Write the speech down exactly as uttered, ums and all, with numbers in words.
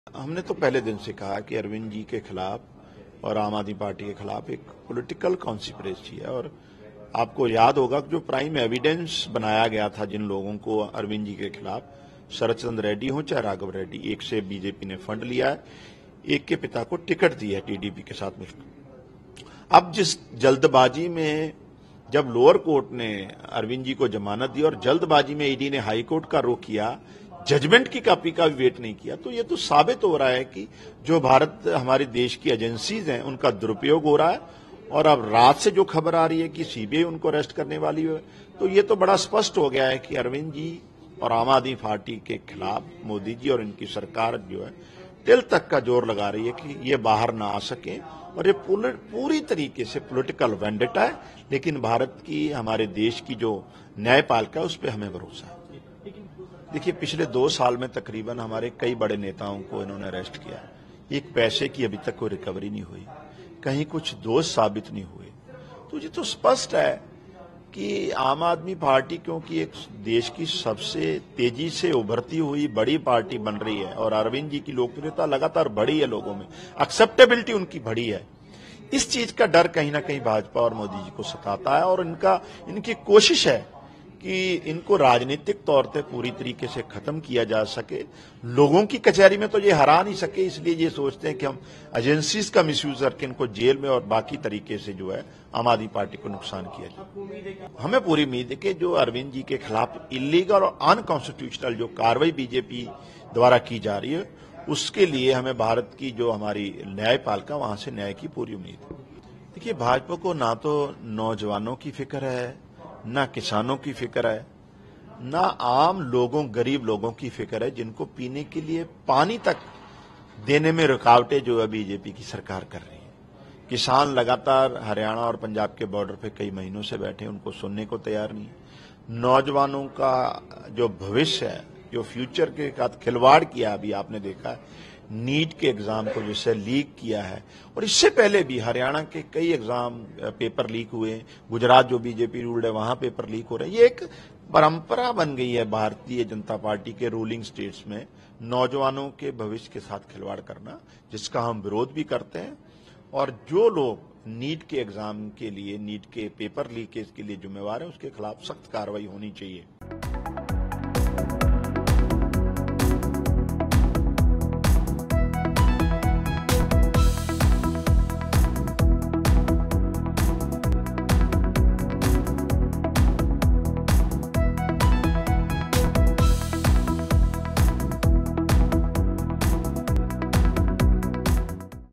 हमने तो पहले दिन से कहा कि अरविंद जी के खिलाफ और आम आदमी पार्टी के खिलाफ एक पॉलिटिकल कॉन्स्पिरेसी है। और आपको याद होगा कि जो प्राइम एविडेंस बनाया गया था जिन लोगों को अरविंद जी के खिलाफ, शरद चंद्र रेड्डी हो चाहे राघव रेड्डी, एक से बीजेपी ने फंड लिया है, एक के पिता को टिकट दी है टीडीपी के साथ मिलकर। अब जिस जल्दबाजी में जब लोअर कोर्ट ने अरविंद जी को जमानत दी और जल्दबाजी में ईडी ने हाई कोर्ट का रुख किया, जजमेंट की कॉपी का भी वेट नहीं किया, तो ये तो साबित हो रहा है कि जो भारत हमारे देश की एजेंसीज हैं उनका दुरुपयोग हो रहा है। और अब रात से जो खबर आ रही है कि सीबीआई उनको अरेस्ट करने वाली है, तो ये तो बड़ा स्पष्ट हो गया है कि अरविंद जी और आम आदमी पार्टी के खिलाफ मोदी जी और इनकी सरकार जो है तिल तक का जोर लगा रही है कि ये बाहर ना आ सके। और ये पूरी तरीके से पॉलिटिकल वेंडेटा है, लेकिन भारत की, हमारे देश की जो न्यायपालिका है उस पर हमें भरोसा है। देखिए, पिछले दो साल में तकरीबन हमारे कई बड़े नेताओं को इन्होंने अरेस्ट किया, एक पैसे की अभी तक कोई रिकवरी नहीं हुई, कहीं कुछ दोष साबित नहीं हुए। तो ये तो स्पष्ट है कि आम आदमी पार्टी क्योंकि एक देश की सबसे तेजी से उभरती हुई बड़ी पार्टी बन रही है और अरविंद जी की लोकप्रियता लगातार बढ़ी है, लोगों में एक्सेप्टेबिलिटी उनकी बढ़ी है, इस चीज का डर कहीं ना कहीं भाजपा और मोदी जी को सताता है। और इनका इनकी कोशिश है कि इनको राजनीतिक तौर पे पूरी तरीके से खत्म किया जा सके। लोगों की कचहरी में तो ये हरा नहीं सके, इसलिए ये सोचते हैं कि हम एजेंसीज का मिसयूज करके इनको जेल में और बाकी तरीके से जो है आम आदमी पार्टी को नुकसान किया जाए। हमें पूरी उम्मीद है कि जो अरविंद जी के खिलाफ इलीगल और अनकॉन्स्टिट्यूशनल जो कार्रवाई बीजेपी द्वारा की जा रही है, उसके लिए हमें भारत की जो हमारी न्यायपालिका, वहां से न्याय की पूरी उम्मीद है। देखिए, भाजपा को ना तो नौजवानों की फिक्र है, ना किसानों की फिक्र है, ना आम लोगों, गरीब लोगों की फिक्र है, जिनको पीने के लिए पानी तक देने में रुकावटें जो है बीजेपी की सरकार कर रही है। किसान लगातार हरियाणा और पंजाब के बॉर्डर पे कई महीनों से बैठे, उनको सुनने को तैयार नहीं है। नौजवानों का जो भविष्य है, जो फ्यूचर के साथ खिलवाड़ किया, अभी आपने देखा है नीट के एग्जाम को जिससे लीक किया है, और इससे पहले भी हरियाणा के कई एग्जाम पेपर लीक हुए, गुजरात जो बीजेपी रूल्ड है वहां पेपर लीक हो रहे हैं। ये एक परंपरा बन गई है भारतीय जनता पार्टी के रूलिंग स्टेट्स में नौजवानों के भविष्य के साथ खिलवाड़ करना, जिसका हम विरोध भी करते हैं। और जो लोग नीट के एग्जाम के लिए, नीट के पेपर लीकेज के लिए जिम्मेवार है, उसके खिलाफ सख्त कार्रवाई होनी चाहिए।